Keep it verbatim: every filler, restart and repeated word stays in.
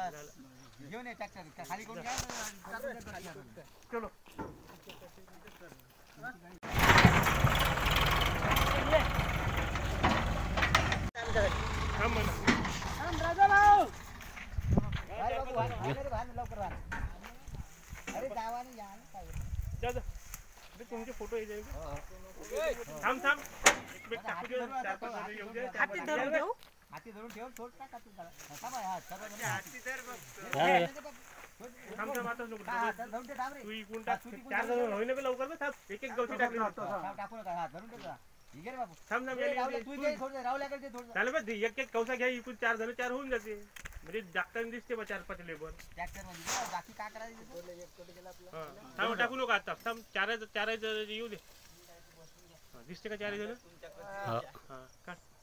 घेऊन ये ट्रॅक्टर खाली कोण घ्या चलो थांब थांब राजा भाऊ अरे बाबू अरे भान लवकर भान अरे जावानी या ना काय जा जा तुमचे फोटो येईल थांब थांब एक मिनिट टाकू दे चार पाच जण येऊ दे हाती धरून देऊ हाती धरून ठेव थोड टाका तू थांब हा सर्व हाती धर बघ थांब थांब आता नको हा धरून ठेव थांब रे तू इकडून टाक चार जण होईना बे लवकर बे थांब एक एक गवती टाकली टाकू नका हा धरून ठेव ठीक आहे बाबू थांब थांब तू जे थोडं रावल्या करते थोडं चालेल बे एक एक कौसा घ्या इकडून चार जण चार होऊन जाते म्हणजे जागताना दिसते बा चार पाच लेबर ट्रॅक्टर मध्ये बाकी काय करायचं थांब टाकू नका आता थांब चार चार येऊ दे दिसते का चार जण हा हा काढ